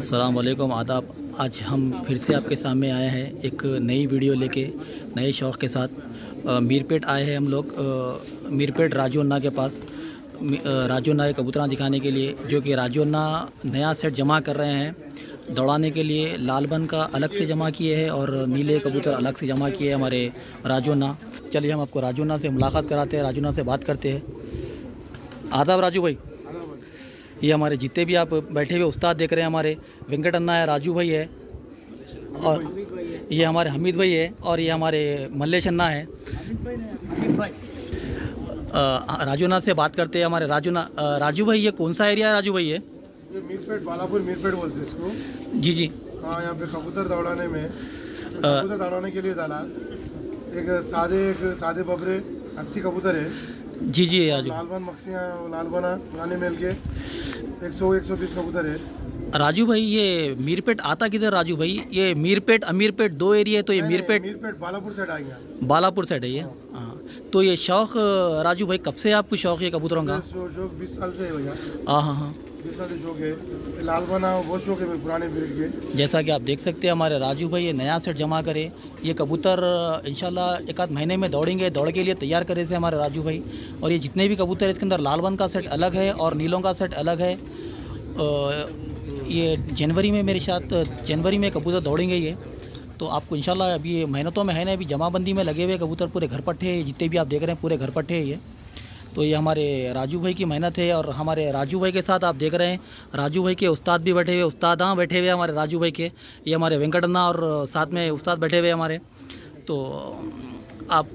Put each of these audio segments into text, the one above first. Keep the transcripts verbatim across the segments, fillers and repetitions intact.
अस्सलाम वालेकुम, आदाब। आज हम फिर से आपके सामने आए हैं एक नई वीडियो लेके, नए शौक़ के साथ। आ, मीरपेट आए हैं हम लोग, आ, मीरपेट राजू अन्ना के पास। राजू अन्ना के कबूतरा दिखाने के लिए, जो कि राजू अन्ना नया सेट जमा कर रहे हैं दौड़ाने के लिए। लाल बन का अलग से जमा किए हैं और नीले कबूतर अलग से जमा किए हैं हमारे राजू अन्ना। चलिए हम आपको राजू अन्ना से मुलाकात कराते हैं, राजू अन्ना से बात करते हैं। आदाब राजू भाई। ये हमारे जितने भी आप बैठे हुए उस्ताद देख रहे हैं, हमारे वेंकट अन्ना है, राजू भाई है, और ये हमारे हमीद भाई है, और ये हमारे मल्लेश अन्ना है। राजू अन्ना से बात करते हैं। हमारे राजू अन्ना, राजू भाई ये कौन सा एरिया है राजू भाई? ये मीरपेट, बालापुर मीरपेट बोलते हैं इसको। जी जी। हाँ, यहाँ पे कबूतर दौड़ाने में कबूतर दौड़ाने के लिए डाला एक सादे एक सादे बबरे अस्सी कबूतर है। जी जी राजू। लालबन मक्सियाँ लालबना पुराने मेल के एक सौ एक सौ बीस कबूतर है। राजू भाई ये मीरपेट आता किधर राजू भाई? ये मीरपेट अमीरपेट दो एरिया है, तो ये मीरपेट मीरपेट बालापुर साइड आएंगे। बालापुर साइड है ये। हाँ, तो ये शौक राजू भाई कब से आपको शौक है कबूतरों का? शौक बीस साल से है भैया। हाँ हाँ हाँ, बीस साल से शौक है। लालबना बहुत शौक है पुराने ब्रीड के। जैसा कि आप देख सकते हैं हमारे राजू भाई ये नया सेट जमा करे। ये कबूतर इंशाल्लाह एक आध महीने में दौड़ेंगे, दौड़ के लिए तैयार करे से हमारे राजू भाई। और ये जितने भी कबूतर है इसके अंदर लालबन का सेट अलग है और नीलों का सेट अलग है। ये जनवरी में मेरे साथ जनवरी में कबूतर दौड़ेंगे ये, तो आपको इंशाल्लाह अभी ये मेहनतों में है ना, अभी जमाबंदी में लगे हुए कबूतर पूरे घर पट्टे, जितने भी आप देख रहे हैं पूरे घर पट्टे है ये। तो ये हमारे राजू भाई की मेहनत है। और हमारे राजू भाई के साथ आप देख रहे हैं राजू भाई के उस्ताद भी बैठे हुए, उस्ताद हाँ बैठे हुए हमारे राजू भाई के। ये हमारे वेंकट अन्ना और साथ में उस्ताद बैठे हुए हमारे। तो आप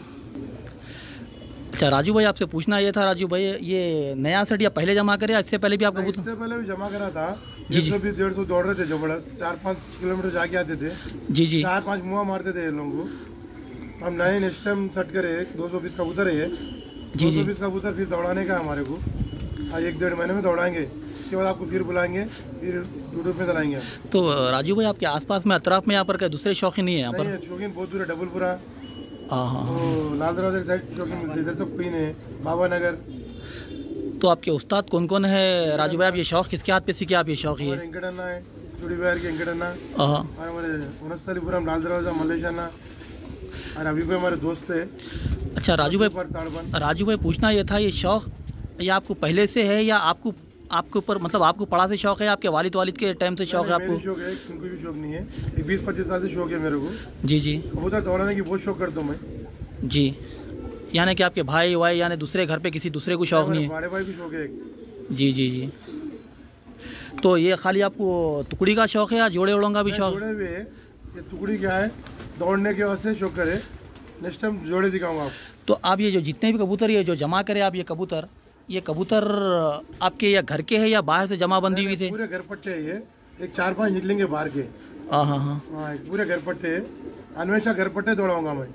अच्छा राजू भाई, आपसे पूछना ये था राजू भाई, ये नया सेट या पहले जमा करे, इससे पहले भी आप कबूतर? इससे पहले भी जमा करा था। जी जी। भी डेढ़ सौ दौड़ रहे थे जबरदस्त, चार पाँच किलोमीटर जाके आते थे। जी जी। चार पाँच मुँह मारते थे लोगों को। हम नए नेक्स्ट टाइम सेट करे, दो सौ बीस कबूतर है ये। जी जी। दो सौ बीस कबूतर फिर दौड़ाने का हमारे को। आज एक डेढ़ महीने में दौड़ाएंगे, इसके बाद आपको फिर बुलाएंगे, फिर यूट्यूब में चलाएंगे। तो राजू भाई आपके आसपास में अतराफ में यहाँ पर क्या दूसरे शौकीन नहीं है यहाँ पर? शौकीन बहुत दूर है, डबलपुरा, हाँ हाँ, लाल दरवाजे की साइड शौकीन मिलते, इधर तो कोई नहीं है, बाबा नगर। तो आपके उस्ताद कौन कौन है राजू भाई? आप ये शौक किसके हाथ पे सीखे आप ये शौक? ये वेंकट अन्ना है, चूड़ी बिहार के वेंकट अन्ना, हाँ, और हमारे उनस्तलीपुरम लाल दरवाजा मल्लेश अन्ना, और अभी भी हमारे दोस्त है। अच्छा राजू भाई, राजू भाई पूछना ये था, ये शौक ये आपको पहले से है या आपको आपके ऊपर मतलब आपको पढ़ा से शौक है, आपके वालिद वालिद के टाइम से शौक है आपको? शौक है, उनको भी शौक नहीं है, बीस पच्चीस साल से शौक है मेरे को। जी जी। कबूतर दौड़ाने की बहुत शौक करता हूँ मैं। जी, यानी कि आपके भाई वाई यानी दूसरे घर पे किसी दूसरे को शौक नहीं है? बड़े भाई को शौक है। जी जी जी। तो ये खाली आपको टुकड़ी का शौक है या जोड़े ओड़ों का भी शौक? जोड़े हुए है, ये टुकड़ी क्या है, दौड़ने के वास्ते शौक करे। नेक्स्ट टाइम जोड़े दिखाऊंगा आप। तो आप ये जो जितने भी कबूतर ये जो जमा करे आप, ये कबूतर ये कबूतर आपके या घर के हैं या बाहर से जमा बंदी हुई थे? पूरे घर पट्टे है ये, एक चार पांच निकलेंगे बाहर के। हाँ हाँ हाँ हाँ, पूरे घर पट्टे है, हमेशा घर पट्टे दौड़ाऊंगा मैं।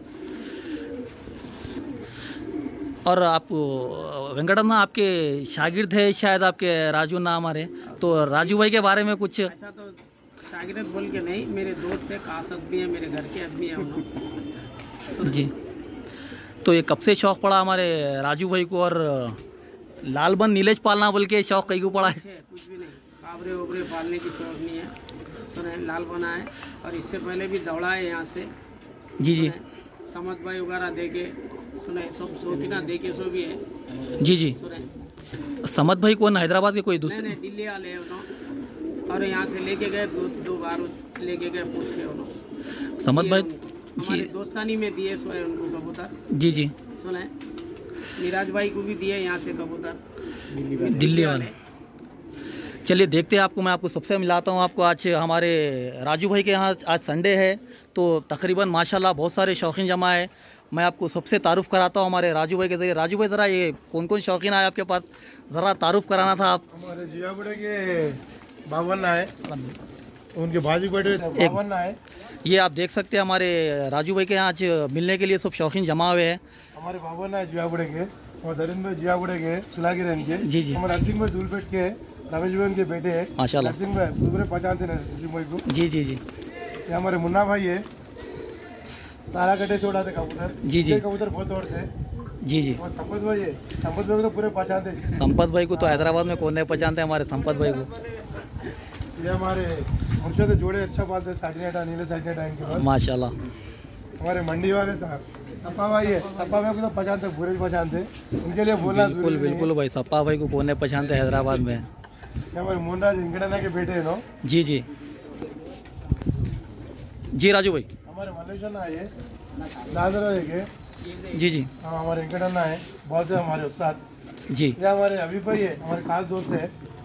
और आप वेंकट अन्ना आपके शागिर्द है शायद आपके राजू अन्ना हमारे, तो राजू भाई के बारे में कुछ? ऐसा तो शागिर्द बोल के नहीं, मेरे दोस्त है, कासद भी है, मेरे घर के आदमी है जी। तो ये कब से शौक पड़ा हमारे राजू भाई को? और लालबन नीलेश पालना बोल के शौक कहीं को पड़ा है? कुछ भी नहीं, काबरे उबरे पालने की शौक नहीं है। तो नहीं, लाल बना है, और इससे पहले भी दौड़ा है यहाँ से। जी जी। समझ भाई वगैरह देके सुने, सब शौकीना देके सो भी है। जी जी। समद भाई कौन, हैदराबाद के कोई दूसरे? नहीं, दिल्ली वाले हैं उन्होंने, और यहाँ से लेके गए, दो दो बार लेके गए पूछ के उन्होंने। समद भाई हमारे दोस्तानी में दिए सोए उनको कबूतर। जी जी। सुने, मिराज भाई को भी दिए यहाँ से कबूतर, दिल्ली वाले। चलिए देखते हैं आपको, मैं आपको सबसे मिलाता हूँ आपको। आज हमारे राजू भाई के यहाँ आज संडे है, तो तकरीबन माशाल्लाह बहुत सारे शौकीन जमा है। मैं आपको सबसे तारुफ कराता हूँ हमारे राजू भाई के ज़रिए। राजू भाई ज़रा ये कौन कौन शौकीन आए आपके पास, ज़रा तारुफ कराना था आप। हमारे जियागुड़े के बावन है, उनके भाजी बैठे बावन है। ये आप देख सकते हैं हमारे राजू भाई के यहाँ आज मिलने के लिए सब शौकीन जमा हुए हैं। हमारे बावन है जियागुड़े के, और दरिंद में जियागुड़े के सुलागी रेंज के। जी जी। हमारे अर्जिंग में दूलपेट के रमेश भाई उनके बेटे हैं माशाल्लाह। अर्जिंग में दूसरे पहचानते हैं भाई को। जी जी जी। ये हमारे मुन्ना भाई है, तारा कटे छोड़ा थे कबूतर। जी जी। कबूतर बहुत दौड़ते। जी जी। और संपत भाई है, संपत भाई को तो पूरे पहचानते। संपत भाई को तो हैदराबाद में कौन नहीं पहचानते हमारे संपत भाई को। ये हमारे मुर्शद जोड़े अच्छा पालते हैं, साइकिनेटा नीले साइकिनेटा इनके पास माशाल्लाह। हमारे मंडी वाले साहब सपा भाई है, सपा भाई को तो पहचानते, पूरे पहचानते, उनके लिए बोलना बिल्कुल बिल्कुल भाई, सप्पा भाई को कौन है पहचानते हैदराबाद में। हमारे मोहनराज इंगड़ना के बेटे हैं नो। जी जी जी राजू भाई। हमारे मलेशियन आए दादर के। जी जी हाँ हमारे इंगड़ना है, बहुत से हमारे उस्ताद जी। ये हमारे अभी भाई है, हमारे खास दोस्त है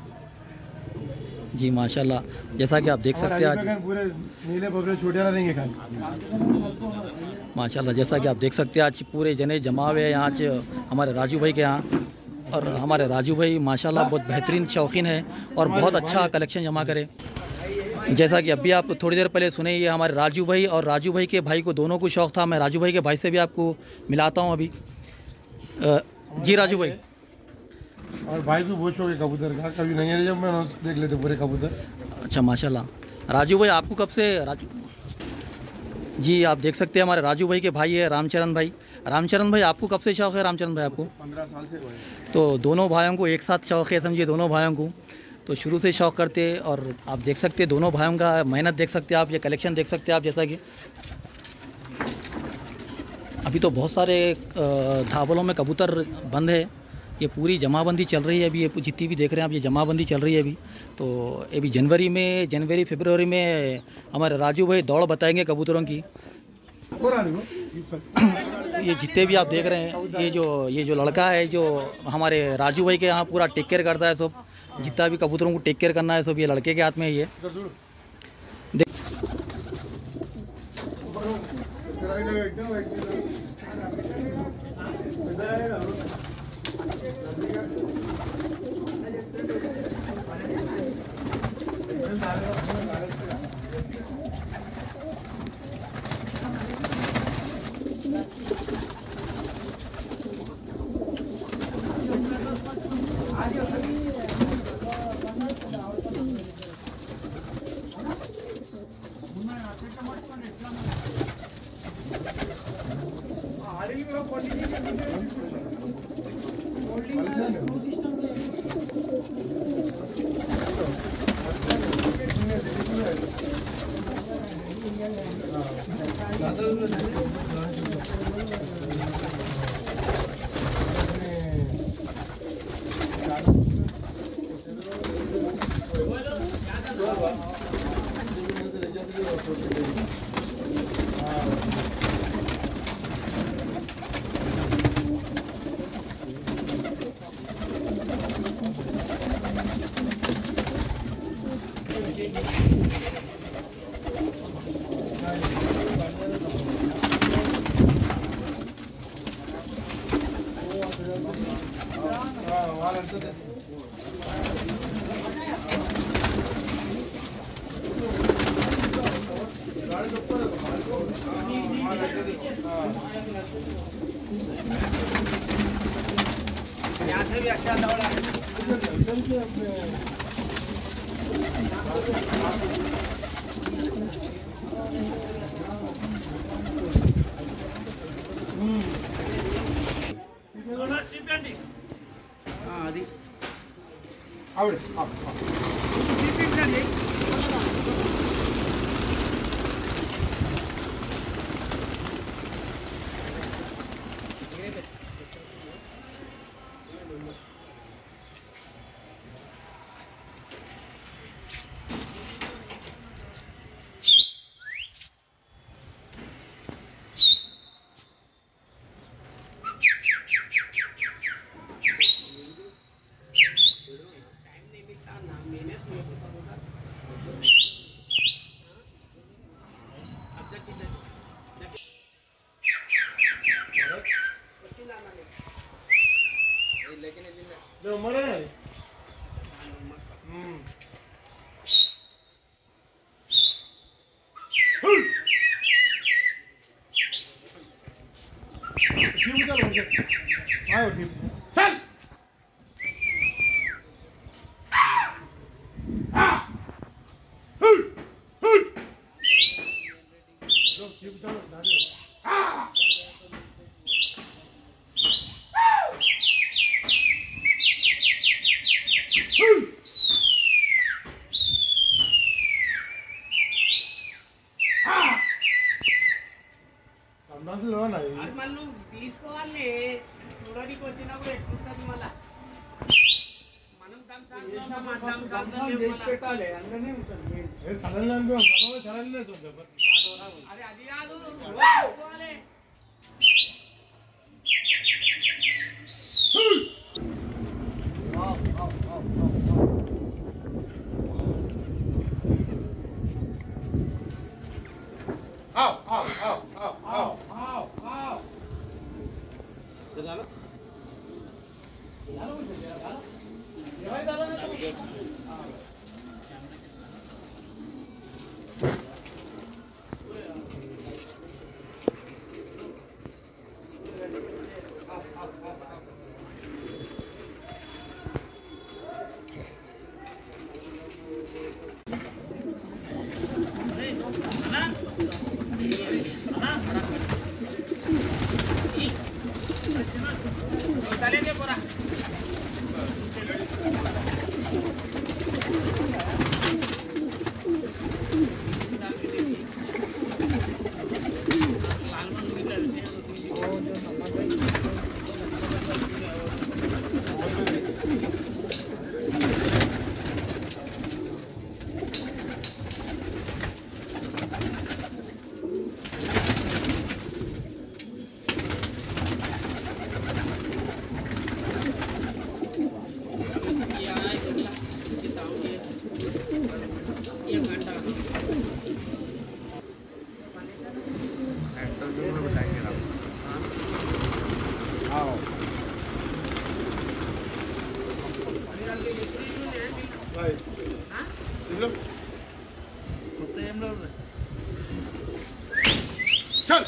जी माशाल्लाह। जैसा कि आप देख सकते हैं आज पूरे नीले बकरे छोटे रहेंगे खाली माशाल्लाह, जैसा कि आप देख सकते हैं आज पूरे जने जमा हुए हैं यहाँ आज हमारे राजू भाई के यहाँ। और हमारे राजू भाई माशाल्लाह बहुत बेहतरीन शौकीन है और बहुत अच्छा कलेक्शन जमा करे। जैसा कि अभी आप थोड़ी देर पहले सुने, ये हमारे राजू भाई और राजू भाई के भाई को दोनों को शौक़ था। मैं राजू भाई के भाई से भी आपको मिलाता हूँ अभी। जी राजू भाई। और भाई को बहुत शौक है कबूतर का, कभी नहीं है जब मैं देख लेते पूरे कबूतर। अच्छा माशाल्लाह। राजू भाई आपको कब से राजू जी आप देख सकते हैं हमारे राजू भाई के भाई है रामचरण भाई। रामचरण भाई आपको कब से शौक़ है रामचरण भाई आपको? पंद्रह साल से। तो दोनों भाइयों को एक साथ शौक़ है, समझिए दोनों भाइयों को तो शुरू से शौक़ करते। और आप देख सकते हैं दोनों भाइयों का मेहनत देख सकते हैं आप, ये कलेक्शन देख सकते हैं आप। जैसा कि अभी तो बहुत सारे ढाबलों में कबूतर बंद है, ये पूरी जमाबंदी चल रही है अभी। ये जितनी भी देख रहे हैं आप, ये जमाबंदी चल रही है अभी। तो अभी जनवरी में जनवरी फरवरी में हमारे राजू भाई दौड़ बताएंगे कबूतरों की। ये जितने भी आप देख रहे हैं, ये जो ये जो लड़का है जो हमारे राजू भाई के यहाँ पूरा टेक केयर करता है सब, जितना भी कबूतरों को टेक केयर करना है सब ये लड़के के हाथ में ही है। यहाँ से भी अच्छा दौड़ा है। हाँ అది आवड़े जो मरे हम्म ठीक है ठीक आयो ठीक चल आ हुई हुई जो ठीक चलो दादी आ నువ్వు తీసుకోవాలి చూడడానికి వచ్చినప్పుడు ఎట్లుంటుంది మళ్ళా మనం పెట్టాలి అందులోనే ఉంటుంది అదే అది కాదు తీసుకోవాలి आओ आओ आओ आओ आओ आओ आओ चलेंगे पूरा चल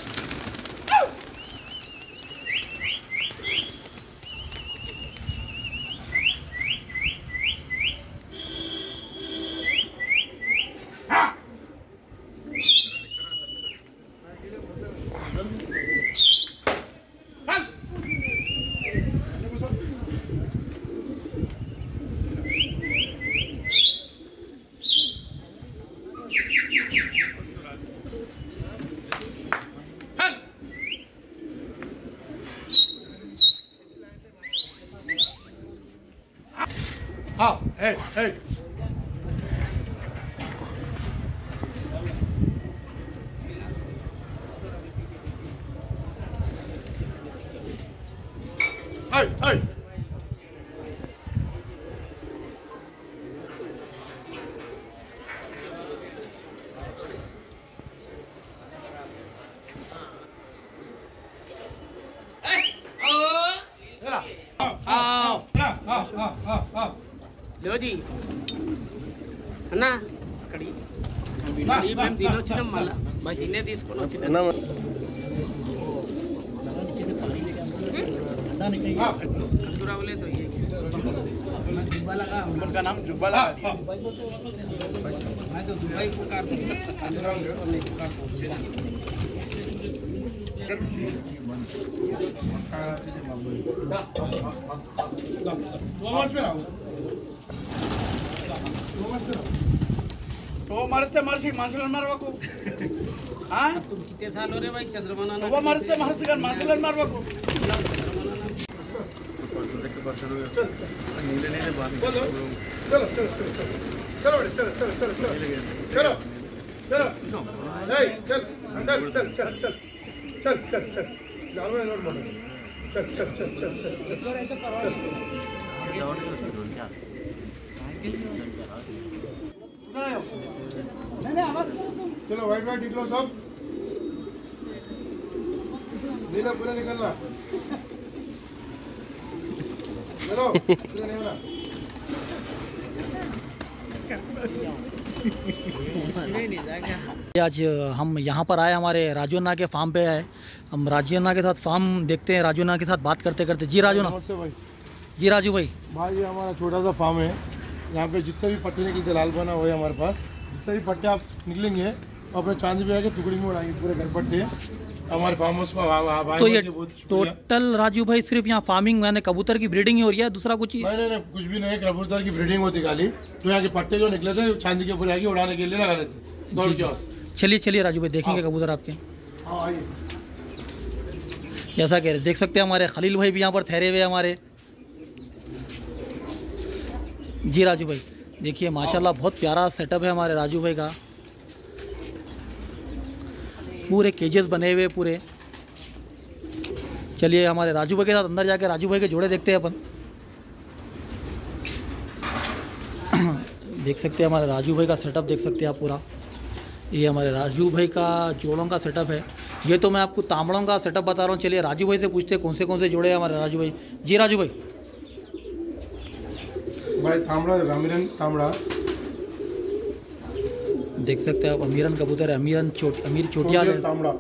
आओ hey hey hey hey लो जी అన్నా అక్కడి మేము తినొచ్చినాం మళ్ళా తినే తీసుకొని వచ్చినా खजूरावले तो ये जुब्बा लगा उनका नाम जुब्बा लगा मैं तो दुबई पुकार तो मरते मरसी मानसुलन मारवाको हाँ तुम कितने साल हो रहे भाई चंद्रमाना तो मरते मरसी का मानसुलन मारवाको चलो चलो चलो चलो चलो चलो चलो चलो चलो नहीं चल चल चल चल चल चल चल चल जाओ ना नोट मारो चल चल चल चल चल चलो वाइट वाइट निकलो सब नीला पूरा निकलना चलो पूरा नहीं होना आज हम यहाँ पर आए हमारे राजू अन्ना के फार्म पे आए हम राजू अन्ना के साथ फार्म देखते हैं राजू अन्ना के साथ बात करते करते जी राजू अन्ना नमस्ते भाई जी राजू भाई भाई ये हमारा छोटा सा फार्म है यहाँ पे जितने भी पट्टे निकलते लाल बना हुआ है हमारे पास जितने भी पट्टे आप निकलेंगे अपने चांदी पे आके टुकड़ी में उड़ाएंगे पूरे घर पट्टे हमारे फार्म हाउस में। तो ये टोटल राजू भाई सिर्फ यहाँ फार्मिंग मैंने कबूतर की ब्रीडिंग ही हो रही है दूसरा कुछ ही नहीं नहीं नहीं कुछ भी नहीं कबूतर की ब्रीडिंग होती खाली तो यहाँ के पट्टे जो निकले थे चांदी के ऊपर आके उड़ाने के लिए लगा देते दौड़ के पास। चलिए चलिए राजू भाई देखेंगे कबूतर आपके। हाँ आइए जैसा कि देख सकते हैं हमारे खलील भाई भी यहाँ पर ठहरे हुए हमारे। जी राजू भाई देखिए माशाल्लाह बहुत प्यारा सेटअप है हमारे राजू भाई का, पूरे केजेस बने हुए पूरे। चलिए हमारे राजू भाई के साथ अंदर जाके राजू भाई के जोड़े देखते हैं अपन। देख सकते हैं हमारे राजू भाई का सेटअप देख सकते हैं आप पूरा। ये हमारे राजू भाई का जोड़ों का सेटअप है। ये तो मैं आपको तांबड़ों का सेटअप बता रहा हूँ। चलिए राजू भाई से पूछते हैं कौन से कौन से जोड़े हैं हमारे राजू भाई। जी राजू भाई भाई तांबड़ा अमीरन तांबड़ा देख सकते हैं आप, अमीरन कबूतर है, अमीरन चोट अमीर चोटिया तांबड़ा।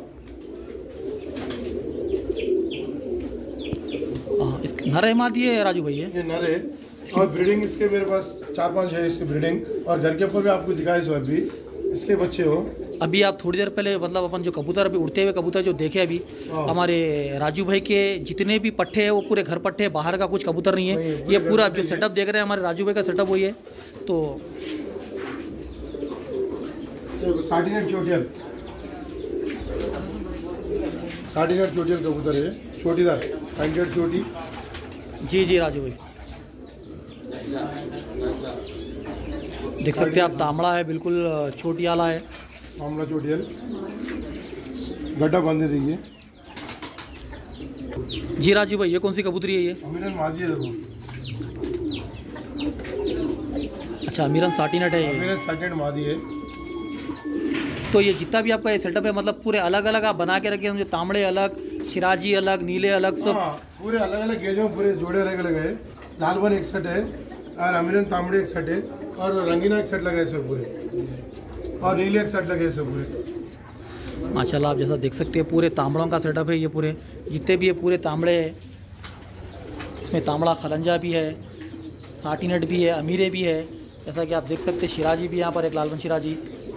हाँ इस नर है मादी है राजू भाई है? ये नर है और ब्रीडिंग इसके मेरे पास चार पांच है इसकी ब्रीडिंग, और घर के ऊपर भी आपको दिखाई सो अभी इसके बच्चे हो। अभी आप थोड़ी देर पहले मतलब अपन जो कबूतर अभी उड़ते हुए कबूतर जो देखे अभी हमारे राजू भाई के जितने भी पट्टे हैं वो पूरे घर पट्टे हैं, बाहर का कुछ कबूतर नहीं है। ये पूरा जो सेटअप देख रहे हैं हमारे राजू भाई का सेटअप वही है। तो सार्टिनेट चोटियल सार्टिनेट चोटियल कबूतर है, छोटीदार पैंटेड चोटी। जी जी राजू भाई देख सकते हैं आप, तांबड़ा है बिल्कुल छोटी आला है, मामला चोटियल गड्ढा बांधे रहिए। जी राजू भाई ये कौन सी कबूतरी है ये? अमीरन मादी है देखो। अच्छा अमीरन सार्टिनेट है ये। अमीरन सार्टिनेट मादी है। तो ये जितना भी आपका ये सेटअप है मतलब पूरे अलग अलग आप बना के रखे हैं, तांबड़े अलग, शिराजी अलग, नीले अलग, सब हाँ, पूरे अलग अलग गेज में पूरे जोड़े अलग अलग है। लालबन एक सेट है और अमीरन तांबड़े एक सेट है और रंगीना एक सेट लगा है इसमें पूरे, और नीले एक सेट लगे हैं इसमें पूरे। माशाल्लाह आप जैसा देख सकते हैं पूरे तांबड़ों का सेटअप है ये, पूरे जितने भी ये पूरे तांबड़े हैं। इसमें तांबड़ा खलंजा भी है, सार्टिनेट भी है, अमीरे भी है, जैसा कि आप देख सकते हैं। शिराजी भी यहाँ पर एक लालबन शिराजी।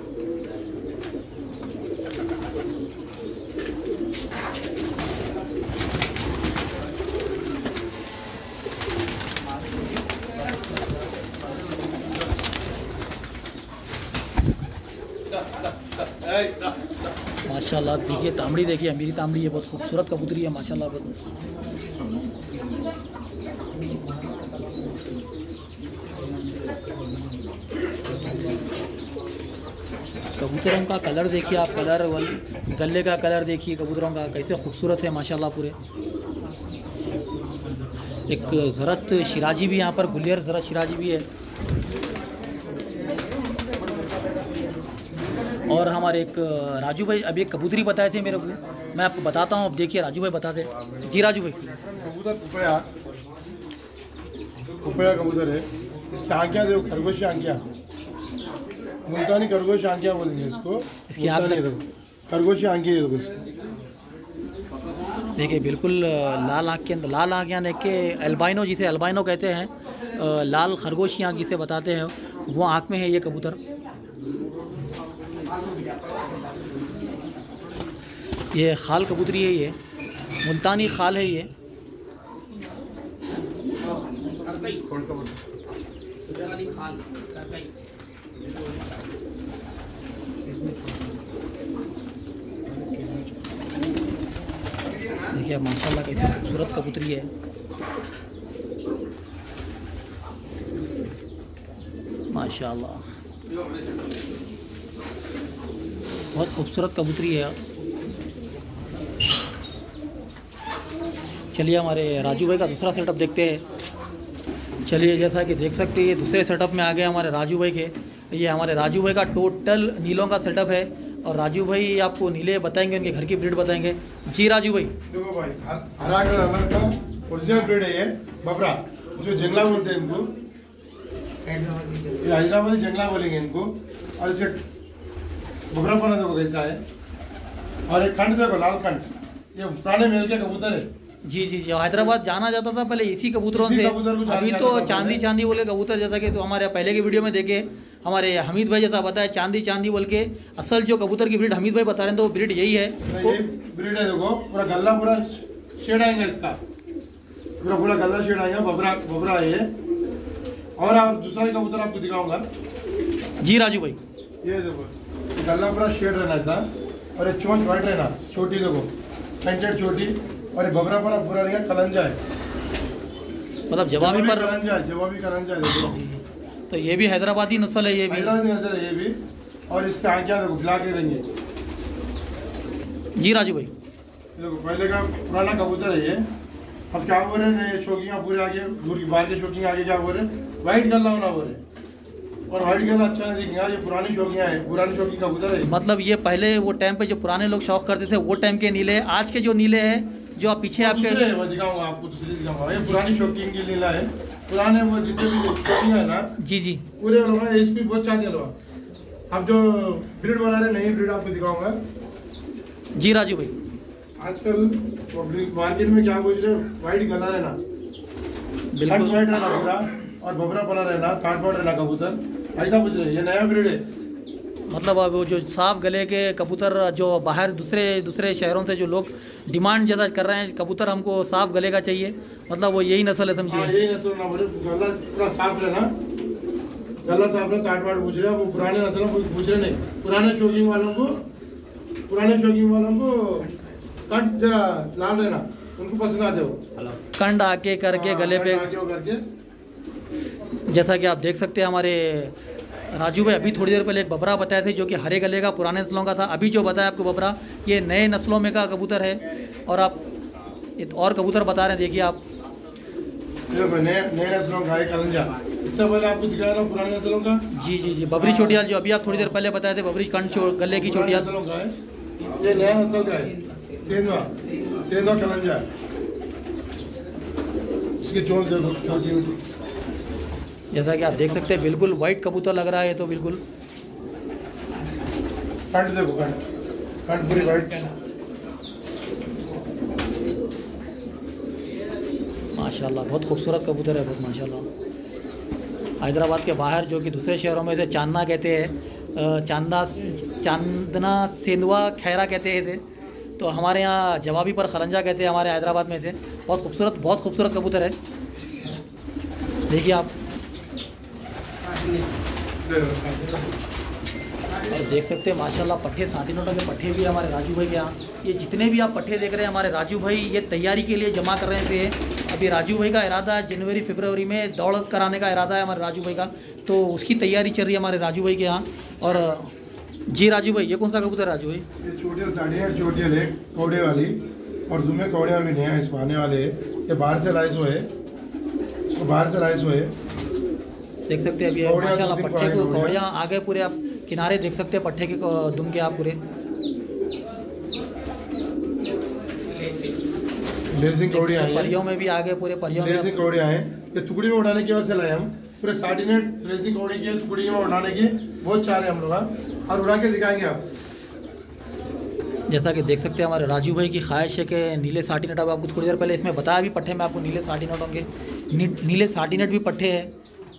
माशाल्लाह देखिए तांबड़ी देखिए, अमीरी तांबड़ी है, बहुत खूबसूरत कबूतरी है माशाल्लाह। कबूतरों का कलर देखिए आप, कलर वल गले का कलर देखिए कबूतरों का कैसे खूबसूरत है माशाल्लाह पूरे। एक ज़रत शिराजी भी यहाँ पर, गुलियर ज़रत शिराजी भी है। और हमारे एक राजू भाई अभी एक कबूतरी बताए थे मेरे को, मैं आपको बताता हूँ। अब देखिए राजू भाई बताते। जी राजू भाई कबूतर कुपया कुपया कबूतर है। इसकी आंखियाँ देखो, खरगोशी आंखियाँ, मुल्तानी खरगोश आंखियाँ बोलेंगे इसको। इसकी आँख देखो, खरगोशी आंखियाँ देखो इसको। देखिए बिल्कुल लाल आँख के अंदर, लाल आँख यानी कि अल्बाइनो, जिसे अल्बाइनो कहते हैं, लाल खरगोशी आँख जिसे बताते हैं, वो आँख में है ये कबूतर। ये खाल कबूतरी है, ये मुल्तानी खाल है ये। देखिए माशाल्लाह कैसी खूबसूरत कबूतरी है माशाल्लाह, बहुत खूबसूरत कबूतरी है। चलिए हमारे राजू भाई का दूसरा सेटअप देखते हैं। चलिए जैसा कि देख सकते हैं ये दूसरे सेटअप में आ गए हमारे राजू भाई के। ये हमारे राजू भाई का टोटल नीलों का सेटअप है, और राजू भाई आपको नीले बताएंगे, उनके घर की ब्रीड बताएंगे। जी राजू भाई देखो भाई, हरा कलर का ओरिजिनल ब्रीड है ये, बबरा, इसमें जंगला बोलते हैं इनको, ये हैदराबादी जंगला बोलेंगे इनको। और इसके बबरा पना देखो कैसा है, और एक खंड देखो लाल खंड, ये पुराने मेल के कबूतर है। जी जी जी हैदराबाद जाना जाता था पहले इसी कबूतरों से, अभी तो चांदी चांदी बोले कबूतर, जैसा कि तो हमारे पहले की वीडियो में देखे हमारे हमीद भाई जैसा बताया, चांदी चांदी बोल के असल जो कबूतर की ब्रीड हमीद भाई बता रहे हैं तो वो ब्रीड यही है। ये ब्रीड है देखो, पूरा गला पूरा शेड आएगा इसका, पूरा पूरा गला शेड आएगा, बबरा बबरा है ये। और आप दूसरा कबूतर आपको दिखाऊंगा। जी राजू भाई ये देखो, गला पूरा शेड रहना ऐसा, और ये चोंच वाइट रहना, छोटी देखो पेंटेड छोटी, और ये बबरा पर पूरा नहीं कलंजा है, मतलब जवाबी पर कलंजा है, जवाबी कलंजा है देखो। तो ये भी हैदराबादी नस्ल है, ये भी हैदराबादी नस्ल है ये भी। और इसके आगे देखो गिला के रहेंगे जी राजू भाई। देखो पहले का पुराना कबूतर है ये, अब क्या हो रहे हैं शौकियाँ पूरे आगे दूर की बाहर के शौकियाँ आगे क्या हो रहे हैं, वाइट गला होना हो रहे, और वाइट गला अच्छा नहीं दिखेगा। ये पुरानी शौकियाँ हैं, पुरानी शौकी कबूतर है। मतलब ये पहले वो टाइम पे जो पुराने लोग शौक करते थे वो टाइम के नीले, आज के जो नीले हैं जो आप पीछे आपके वो दिखाऊंगा आपको, दूसरी दिखाऊंगा। ये पुरानी शौकीन की नीला है, पुराने वो जितने भी शौकीन है ना जी जी पूरे लोग एच पी बहुत चाहते हैं लोग। अब जो ब्रीड बना रहे नई ब्रीड आपको दिखाऊंगा जी राजू भाई। आजकल मार्केट में क्या पूछ रहे हो, वाइट गला रहना, बिल्कुल वाइट रहना पूरा, और बबरा पना रहना, काट पाट रहना कबूतर, ऐसा पूछ रहे हैं। ये नया ब्रीड है। मतलब अब वो जो साफ गले के कबूतर जो बाहर दूसरे दूसरे शहरों से जो लोग डिमांड जैसा कर रहे हैं, कबूतर हमको साफ गले का चाहिए, मतलब वो यही नस्ल है हाँ, समझिए। यही नस्ल ना बोले, गला पूरा साफ रहना, गला साफ रहना, काट पाट पूछ रहे हैं। वो पुराने नस्ल पूछ रहे नहीं, पुराने शौकीन वालों को, पुराने शौकीन वालों को कट जरा लाल रहना, उनको पसंद आते हो। कंड आके करके गले पे, करके जैसा कि आप देख सकते हैं हमारे राजू भाई अभी थोड़ी देर पहले एक बबरा बताए थे जो कि हरे गले का पुराने नस्लों का था। अभी जो बताया आपको बबरा ये नए नस्लों में का कबूतर है। और आप एक और कबूतर बता रहे हैं, देखिए आप नए नए नस्लों का है कलंजा। इससे पहले आपको दिखाया था पुराने नस्लों का। जी जी जी बबरी चोटियाल जो अभी आप थोड़ी देर पहले बताए थे, बबरी कंड चो, गले की पुराने चोटियाल। नस्लों का है, ये नया नस्ल का है, सेंधवा सेंधवा कलंजा। इसकी चोंच देखो छोटी, जैसा कि आप देख सकते हैं बिल्कुल वाइट कबूतर लग रहा है तो बिल्कुल। कंठ देखो, कंठ कंठ पूरी वाइट। माशाल्लाह बहुत खूबसूरत कबूतर है, बहुत माशाल्लाह। हैदराबाद के बाहर जो कि दूसरे शहरों में इसे चांदना कहते हैं, चांदा चांदना सेंधवा खैरा कहते हैं इसे, तो हमारे यहाँ जवाबी पर खलंजा कहते हैं हमारे हैदराबाद में से। बहुत खूबसूरत बहुत खूबसूरत कबूतर है, देखिए आप। और देख सकते हैं माशाल्लाह पट्ठे साढ़े नौ के पट्ठे भी हमारे राजू भाई के यहाँ। ये जितने भी आप पट्ठे देख रहे हैं हमारे राजू भाई ये तैयारी के लिए जमा कर रहे थे। अभी राजू भाई का इरादा है जनवरी फरवरी में दौड़ कराने का इरादा है हमारे राजू भाई का, तो उसकी तैयारी चल रही है हमारे राजू भाई के यहाँ। और जी राजू भाई, ये कौन सा कबूतर है राजू भाई? ये चोटियल साड़ी है, चोटियल है कौड़े वाली, और दुमे कौड़े भी नहीं है, इस पाने वाले है। ये बाहर से लाइस हुए, इसको बाहर से लाइस हुए, देख सकते हैं अभी माशाल्लाह पट्टे को कौड़ियाँ आगे पूरे आप किनारे देख सकते हैं पट्टे के दुम के आप पूरे लेसिंग कौड़ियाँ हैं, परियों में भी आगे पूरे परियों में। लेसिंग कौड़ियाँ हैं, ये टुकड़ी में उड़ाने की वजह से लाए हम पूरे साड़ी नेट लेसिंग कौड़ी की टुकड़ी में उड़ाने की बहुत चाह रहे हैं हम लोग, और उड़ा के दिखाएंगे आप। जैसा कि देख सकते हैं हमारे राजू भाई की ख्वाहिश है कि नीले साटी नट, अब आपको थोड़ी देर पहले इसमें बताया भी पट्टे में आपको नीले साटी नट होंगे, नी, नीले साटी नट भी पट्टे हैं।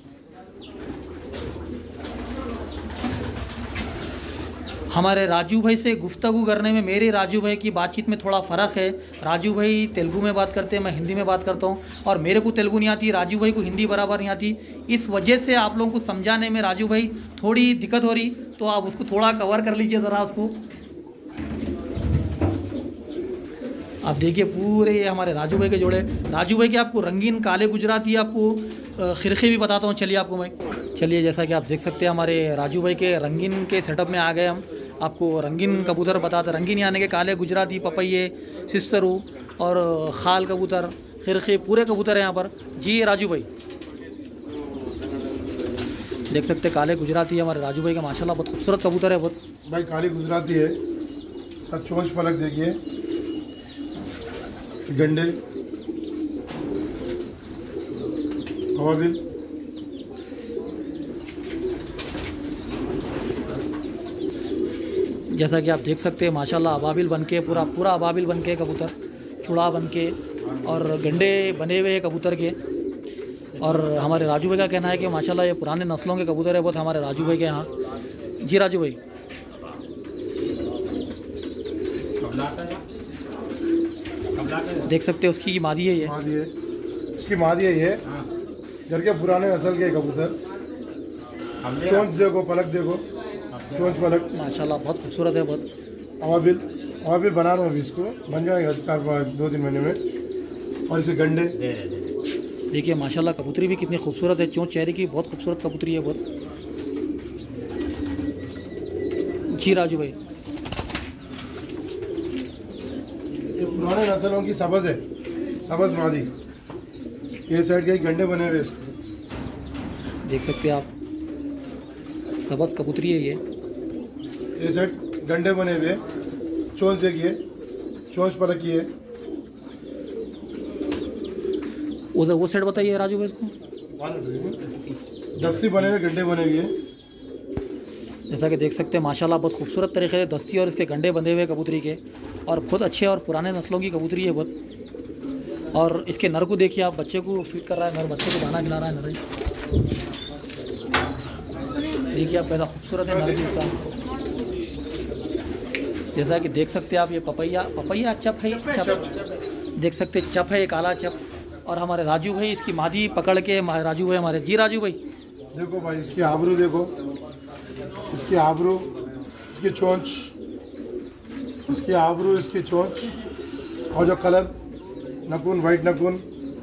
हमारे राजू भाई से गुफ्तगू करने में मेरे राजू भाई की बातचीत में थोड़ा फ़र्क है। राजू भाई तेलुगु में बात करते हैं, मैं हिंदी में बात करता हूँ, और मेरे को तेलुगु नहीं आती, राजू भाई को हिंदी बराबर नहीं आती। इस वजह से आप लोगों को समझाने में राजू भाई थोड़ी दिक्कत हो रही, तो आप उसको थोड़ा कवर कर लीजिए ज़रा उसको। आप देखिए पूरे ये हमारे राजू भाई के जोड़े। राजू भाई के आपको रंगीन काले गुजराती आपको खिरखे भी बताता हूँ, चलिए आपको मैं। चलिए जैसा कि आप देख सकते हैं हमारे राजू भाई के रंगीन के सेटअप में आ गए हम। आपको रंगीन कबूतर बताते, रंगीन यानी कि काले गुजराती, पपैये, सिस्तरू और खाल कबूतर, खिरखे पूरे कबूतर हैं यहाँ पर। जी राजू भाई देख सकते हैं काले गुजराती है हमारे राजू भाई का, माशाल्लाह बहुत खूबसूरत कबूतर है बहुत। भाई काली गुजराती है, सब चोंच पलक देखिए, गंडे हवाबिल, जैसा कि आप देख सकते हैं माशाल्लाह अबाबिल बनके पूरा पूरा अबाबिल बनके कबूतर, चुड़ा बनके और गंडे बने हुए कबूतर के। और हमारे राजू भाई का कहना है कि माशाल्लाह ये पुराने नस्लों के कबूतर है बहुत हमारे राजू भाई के यहाँ। जी राजू भाई देख सकते हैं उसकी मादी है ये, मादी है, इसकी मादी है ये, घर के पुराने नस्ल के कबूतर। चोंच देखो, पलक देखो, चोंच पलक माशाल्लाह बहुत खूबसूरत है बहुत। अवाबिल और भी बना रहा हूँ अभी इसको, बन जाएगा चार पाँच दो तीन महीने में। और इसे गंडे देखिए माशाल्लाह कबूतरी भी कितनी खूबसूरत है, चोंच चेहरे की बहुत खूबसूरत कबूतरी है बहुत। जी राजू भाई, ये पुराने नस्लों की सबज है, सबज मादी। ये साइड के गंडे बने हुए इसको देख सकते हैं आप, सबज कबूतरी है ये। ये साइड गंडे बने हुए, चोंच देखिए, चोंच पर रखी है। उधर वो साइड बताइए राजू भाई इसको। दस्ती बने हुए गंडे बने हुए, जैसा कि देख सकते हैं माशाल्लाह बहुत खूबसूरत तरीके से दस्ती और इसके गंडे बंधे हुए कबूतरी के, और खुद अच्छे और पुराने नस्लों की कबूतरी है बहुत। और इसके नर को देखिए आप, बच्चे को फीड कर रहा है, नर बच्चे को दाना खिला रहा है नर। देखिए आप कैसा खूबसूरत है नर भी इसका। जैसा कि देख सकते हैं आप, ये पपैया पपैया चप है, चप देख सकते हैं, चप है ये काला चप। और हमारे राजू भाई इसकी मादी पकड़ के, राजू भाई हमारे, जी राजू भाई देखो भाई इसकी आबरू देखो, इसकी आबरू, इसकी चोंच, इसकी आबरू, इसकी चोंच, और जो कलर नकुन, वाइट नकुन।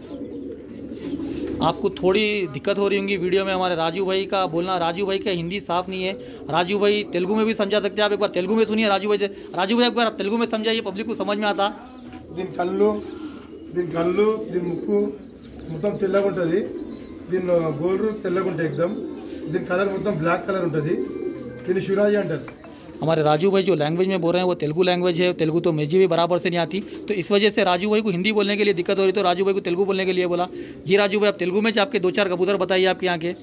आपको थोड़ी दिक्कत हो रही होंगी वीडियो में हमारे राजू भाई का बोलना, राजू भाई का हिंदी साफ नहीं है। राजू भाई तेलुगु में भी समझा सकते हैं आप, एक बार तेलुगु में सुनिए राजू भाई से। राजू भाई एक बार तेलुगु में समझाइए, पब्लिक को समझ में आता। दिन कल्लू, दिन कल्लू, दिन मुक्कू మొత్తం తెల్లగా ఉంటుంది, దీని గోల్డ్ తెల్లగా ఉంటాయి एकदम, దీని కలర్ మొత్తం బ్లాక్ కలర్ ఉంటుంది, దీన్ని శిరాజీ అంటారు। हमारे राजू भाई जो लैंग्वेज में बोल रहे हैं वो तेलुगु लैंग्वेज है, तेलुगु तो मुझे भी बराबर से नहीं आती, तो इस वजह से राजू भाई को हिंदी बोलने के लिए दिक्कत हो रही, तो राजू भाई को तेलुगु बोलने के लिए बोला। जी राजू भाई आप तेलुगु में आपके दो चार कबूतर बताइए आपके यहाँ के।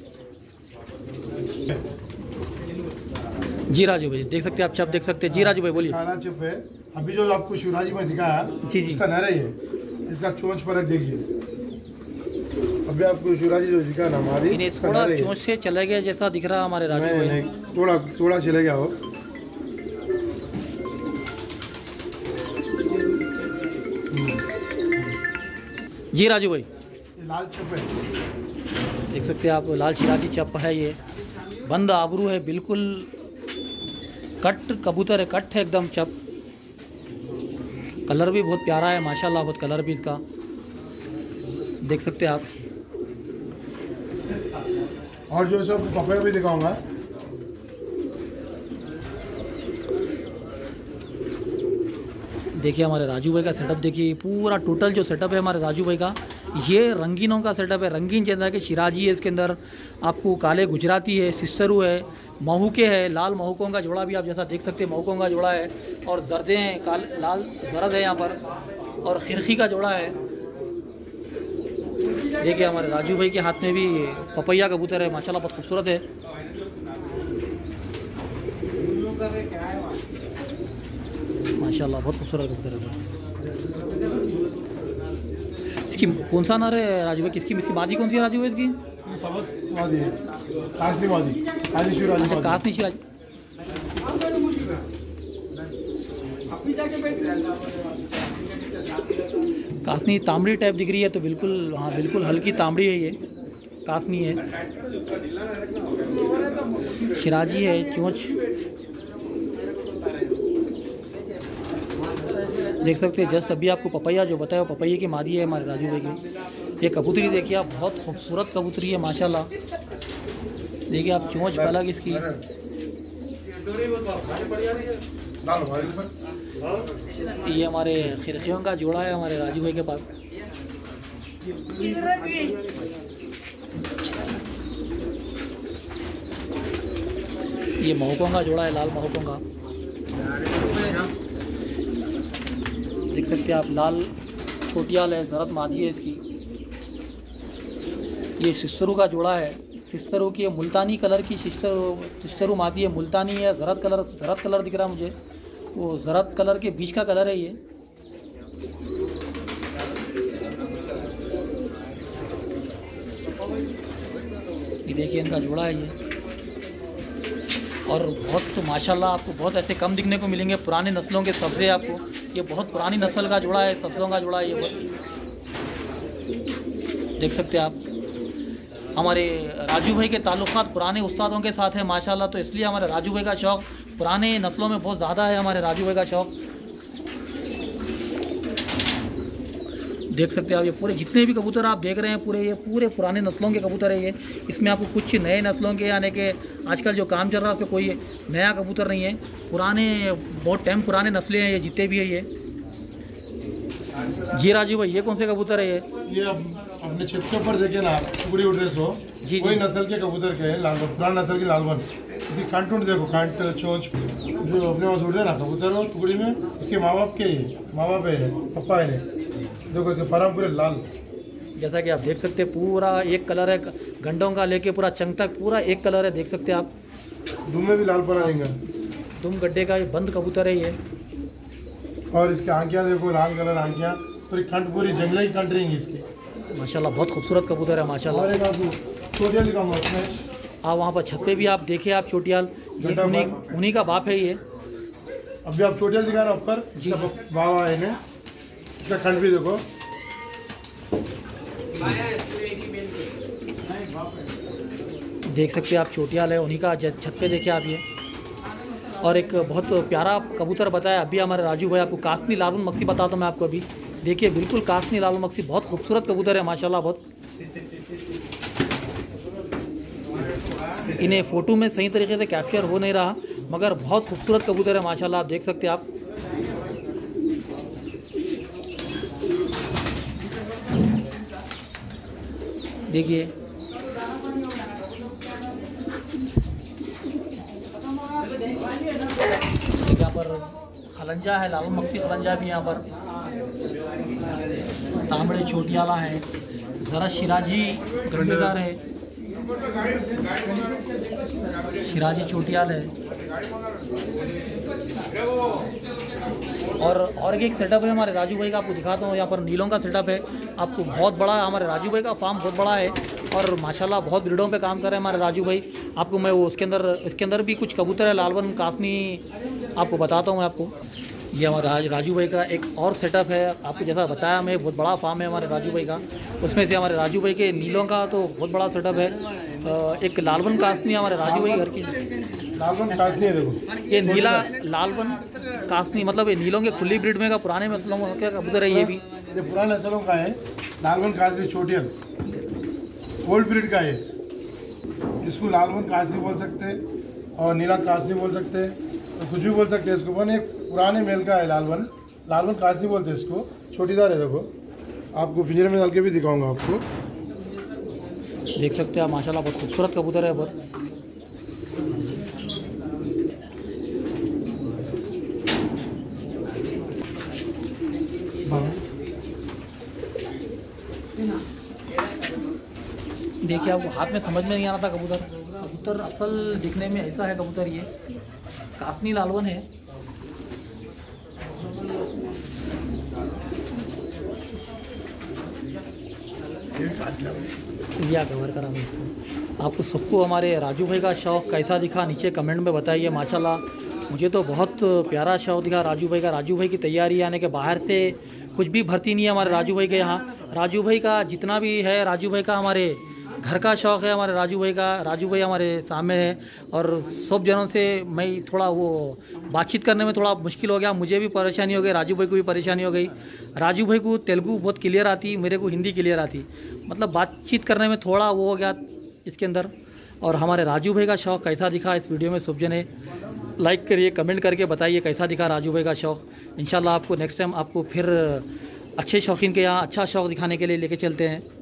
जी राजू भाई देख सकते हैं आप, चप देख सकते हैं। जी राजू भाई बोलिए। काला चप है, अभी जो आपको शिवराजी में दिखाया जी जी, इसका नर है, इसका चोंच पर देखिए। अभी आपको शिवराजी जो दिखा ना हमारी, थोड़ा चोंच से चले गया जैसा दिख रहा है हमारे राजू भाई, थोड़ा थोड़ा चले गया हो। जी राजू भाई लाल चप है, देख सकते हैं आप, लाल शिराजी चप है ये, बंद आबरू है, बिल्कुल कट कबूतर है, कट है एकदम चप। कलर भी बहुत प्यारा है माशाल्लाह, बहुत कलर भी इसका देख सकते हैं आप। और जो सब पपैया भी दिखाऊंगा। देखिए हमारे राजू भाई का सेटअप देखिए, पूरा टोटल जो सेटअप है हमारे राजू भाई का, ये रंगीनों का सेटअप है। रंगीन जैसा कि शिराजी है, इसके अंदर आपको काले गुजराती है, सिस्सरू है, महूके है, लाल महूकों का जोड़ा भी आप जैसा देख सकते हैं, महूकों का जोड़ा है, और जर्दे हैं, काल लाल जरद है यहाँ पर, और खिरखी का जोड़ा है। देखिए हमारे राजू भाई के हाथ में भी पपैया कबूतर है माशाल्लाह, बहुत खूबसूरत है। माशाल्लाह बहुत खूबसूरत कबूतर है। इसकी कौन सा नर है राजू भाई, किसकी इसकी मादी कौन सी है राजू भाई इसकी? मादी है, कासनी मादी, कासनी शिवराजी। अच्छा कासनी शिराजी, कासनी तांबड़ी टाइप दिख रही है, तो बिल्कुल हाँ बिल्कुल हल्की तांबड़ी है, ये कासनी है। शिराजी है, चोंच देख सकते हैं। जस्ट अभी आपको पपैया जो बताया वो पपैया की मादी है हमारे राजू भाई की। ये कबूतरी देखिए आप, बहुत खूबसूरत कबूतरी है माशाल्लाह। देखिए आप चोंच अलग इसकी, ये हमारे खिरखियों का जोड़ा है हमारे राजू भाई के पास। ये महकों का जोड़ा है, लाल महकों का देख सकते हैं आप, लाल छोटियाल है, जरद मादी है इसकी। ये सिस्सरू का जोड़ा है, सिस्सरू की मुल्तानी कलर की सिस्सरू सिस्सरू मादी है, मुल्तानी है, जरद कलर जरद कलर दिख रहा है मुझे, वो जरद कलर के बीच का कलर है ये। ये देखिए इनका जोड़ा है ये। और बहुत तो माशाल्लाह आपको बहुत ऐसे कम दिखने को मिलेंगे पुराने नस्लों के सब्ज़े आपको। ये बहुत पुरानी नस्ल का जोड़ा है, सब्ज़ों का जोड़ा है ये, देख सकते हैं आप। हमारे राजू भाई के ताल्लुकात पुराने उस्तादों के साथ है माशाल्लाह, तो इसलिए हमारे राजू भाई का शौक़ पुराने नस्लों में बहुत ज़्यादा है। हमारे राजू भाई का शौक़ देख सकते हैं आप, ये पूरे जितने भी कबूतर आप देख रहे हैं पूरे ये पूरे पुराने नस्लों के कबूतर है ये। इसमें आपको कुछ नए नस्लों के यानी कि आजकल जो काम चल रहा है उसमें कोई नया कबूतर नहीं है, पुराने बहुत टाइम पुराने नस्लें हैं ये जितने भी है ये। जी राजू भाई, ये कौन से कबूतर है ये? ये अब अपने छत के ऊपर देखिए ना, टुकड़ी उड़ रहे सो जी कोई नस्ल के कबूतर के हैं, लाल पुराना नस्ल की लालवन। इसी कांट टूट देखो, कांट चोंच जो अपने पास उड़ रहे ना कबूतर हो टुकड़ी में, उसके माँ बाप के ही माँ बाप है, पप्पा है। देखो इसके परम पूरे लाल, जैसा कि आप देख सकते हैं पूरा एक कलर है, गंडों का लेके पूरा चंग तक पूरा एक कलर है, देख सकते हैं आप। दुम में भी लाल पर आएंगे, दुम गड्ढे का ये बंद कबूतर है ये। और इसकी आंखियाँ देखो, लाल कलर आंखियाँ, पूरी खंड पूरी जंगली खंड रहेंगी इसकी माशाल्लाह, बहुत खूबसूरत कबूतर है माशाल्लाह। और एक आपको चोटियाँ दिखाऊंगा उसमें, आप वहाँ पर छत पे भी आप देखिए आप चोटियाल, ये उन्हीं उन्हीं का बाप है ये। अभी आप चोटियाँ दिखा रहे ऊपर जी। बाबा है इन्हें, इसका खंड भी देखो। देख सकते हैं आप चोटियाल है उन्हीं का, छत पे देखिए आप ये। और एक बहुत प्यारा कबूतर बताया अभी हमारे राजू भाई आपको, कासनी लालवन मक्सी बताता हूँ मैं आपको अभी। देखिए बिल्कुल कासनी लालवन मक्सी, बहुत खूबसूरत कबूतर है माशाल्लाह बहुत। इन्हें फ़ोटो में सही तरीके से कैप्चर हो नहीं रहा मगर बहुत खूबसूरत कबूतर है माशाल्लाह, आप देख सकते हैं आप। देखिए यहाँ पर खलंजा है, लालवन मक्सी खलंजा भी यहाँ पर, तांबड़े चोटियाला है, ज़रा शिराजी गंडीदार है, शिराजी चोटियाल है। और और एक सेटअप है हमारे राजू भाई का, आपको दिखाता हूँ। यहाँ पर नीलों का सेटअप है आपको, बहुत बड़ा हमारे राजू भाई का फार्म बहुत बड़ा है और माशाल्लाह बहुत ब्रीडों पे काम कर रहे हैं हमारे राजू भाई। आपको मैं वो उसके अंदर इसके अंदर भी कुछ कबूतर है लालवन कासनी आपको बताता हूँ मैं आपको। ये हमारे राज राजू भाई का एक और सेटअप है, आपको जैसा बताया हमें बहुत बड़ा फार्म है हमारे राजू भाई का। उसमें से हमारे राजू भाई के नीलों का तो बहुत बड़ा सेटअप है। एक लालवन कासनी हमारे राजू भाई घर की, लालवन कासनी है देखो, ये नीला लालवन कासनी मतलब ये नीलों के खुली ब्रीड में का पुराने नस्लों का कबूतर है ये भी। ये पुराने नस्लों का है, लालवन कासनी चोटियल ओल्ड ब्रीड का है। इसको लालवन कासनी बोल सकते हैं और नीला कासनी बोल सकते हैं, तो कुछ भी बोल सकते हैं इसको। वन एक पुराने मेल का है लालवन, लालवन कासनी बोलते हैं इसको, छोटीदार है देखो। आपको पिंजरे में डाल के भी दिखाऊंगा आपको, देख सकते हैं आप माशाल्लाह बहुत खूबसूरत कबूतर है बहुत। देखिए आपको हाथ में समझ में नहीं आ रहा था कबूतर, कबूतर असल दिखने में ऐसा है कबूतर, ये कासनी लालवन है। या कवर करा मैं इसको। आपको सबको हमारे राजू भाई का शौक़ कैसा दिखा नीचे कमेंट में बताइए। माशाल्लाह मुझे तो बहुत प्यारा शौक़ दिखा राजू भाई का। राजू भाई की तैयारी यानी कि बाहर से कुछ भी भर्ती नहीं है हमारे राजू भाई के यहाँ। राजू भाई का जितना भी है, राजू भाई का हमारे घर का शौक़ है हमारे राजू भाई का। राजू भाई हमारे सामने है और सब जनों से मैं थोड़ा वो बातचीत करने में थोड़ा मुश्किल हो गया, मुझे भी परेशानी हो गई, राजू भाई को भी परेशानी हो गई। राजू भाई को तेलुगु बहुत क्लियर आती, मेरे को हिंदी क्लियर आती, मतलब बातचीत करने में थोड़ा वो हो गया इसके अंदर। और हमारे राजू भाई का शौक़ कैसा दिखा इस वीडियो में सब जने लाइक करिए, कमेंट करके बताइए कैसा दिखा राजू भाई का शौक़। इंशाल्लाह आपको नेक्स्ट टाइम आपको फिर अच्छे शौकीन के यहाँ अच्छा शौक़ दिखाने के लिए लेके चलते हैं।